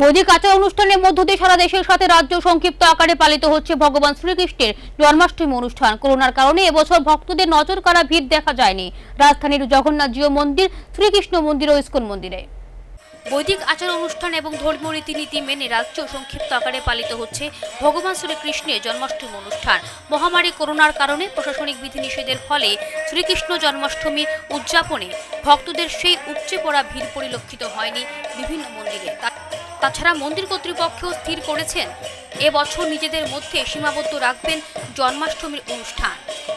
বৈদিক আচার অনুষ্ঠানের মধ্য দিয়ে সারা দেশের সাথে রাজ্য সংক্ষিপ্ত আকারে পালিত হচ্ছে ভগবান শ্রীকৃষ্ণের জন্মাষ্টমী অনুষ্ঠান। করোনার কারণে এবছর ভক্তদের নজর কাড়া ভিড় দেখা যায়নি রাজধানীর জগন্নাথজিউ মন্দির, শ্রীকৃষ্ণ মন্দির ও ইস্কন মন্দিরে। বৈদিক আচার অনুষ্ঠান এবং ধর্মীয় রীতিনীতি মেনে রাজ্য সংক্ষিপ্ত আকারে পালিত হচ্ছে ভগবান শ্রীকৃষ্ণের জন্মাষ্টমী অনুষ্ঠান। মহামারী করোনার কারণে প্রশাসনিক বিধিনিষেধের ফলে শ্রীকৃষ্ণ জন্মাষ্টমী উদযাপনে ভক্তদের সেই উপচে পড়া ভিড় পরিলক্ষিত হয়নি বিভিন্ন মন্দিরে। তাছাড়া মন্দির কর্তৃপক্ষ স্থির করেছেন এবছর নিজেদের মধ্যে সীমাবদ্ধ রাখবেন জন্মাষ্টমীর অনুষ্ঠান।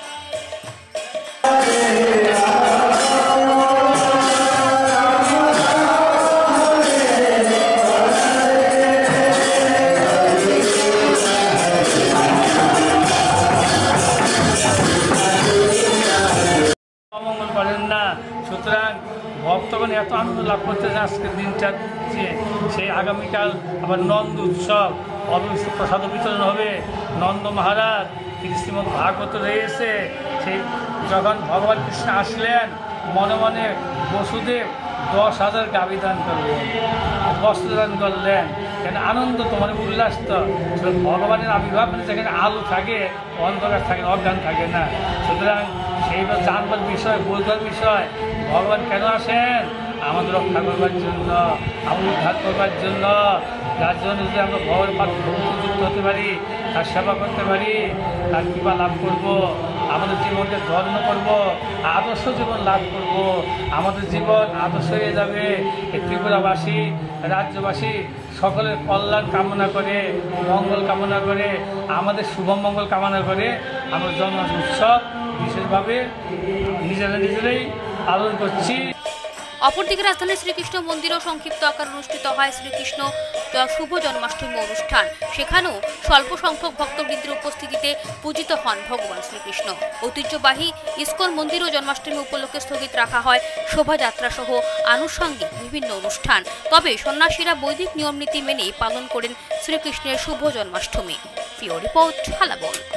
মঙ্গল করেন না, সুতরাং ভক্তগণ এত আনন্দ লাভ করতে আজকের দিনটা যে সেই আগামীকাল আবার নন্দ উৎসব, অবিষ্ট প্রসাদ বিতরণ হবে। নন্দ মহারাজ শ্রীমদ ভাগবত রয়েছে, সেই যখন ভগবান কৃষ্ণ আসলেন মনে মনে বসুদেব 10,000 গাভী দান করলেন, বস্ত্র দান করলেন। কেন আনন্দ তো মানে উল্লাস তো ভগবানের আবির্ভাব, মানে যেখানে আলো থাকে অন্ধকার থাকে, অজ্ঞান থাকে না। সুতরাং সেইবার জানবার বিষয়, বোঝবার বিষয়, ভগবান কেন আসেন? আমাদের রক্ষা করবার জন্য, আমাদের উদ্ধার করবার জন্য। যার জন্য যদি আমরা ভগবানের ভক্তিযুক্ত হতে পারি, তার সেবা করতে পারি, তার কৃপা লাভ করব, আমাদের জীবনকে ধন্য করব, আদর্শ জীবন লাভ করব, আমাদের জীবন আদর্শ হয়ে যাবে। এই ত্রিপুরাবাসী, রাজ্যবাসী সকলের কল্যাণ কামনা করে, মঙ্গল কামনা করে, আমাদের শুভ মঙ্গল কামনা করে আমরা জন্মাষ্টমী উৎসব বিশেষভাবে নিজেরাই পালন করছি। অপরদিকে রাজধানীর শ্রীকৃষ্ণ মন্দিরেও সংক্ষিপ্ত আকার অনুষ্ঠিত হয় শ্রীকৃষ্ণ শুভ জন্মাষ্টমী অনুষ্ঠান। সেখানেও স্বল্প সংখ্যক ভক্তবৃন্দের উপস্থিতিতে পূজিত হন ভগবান শ্রীকৃষ্ণ। ঐতিহ্যবাহী ইস্কন মন্দিরও জন্মাষ্টমী উপলক্ষে স্থগিত রাখা হয় শোভাযাত্রা সহ আনুষঙ্গিক বিভিন্ন অনুষ্ঠান। তবে সন্ন্যাসীরা বৈদিক নিয়মনীতি মেনেই পালন করেন শ্রীকৃষ্ণের শুভ জন্মাষ্টমী। ফিও রিপোর্ট, হালাবল।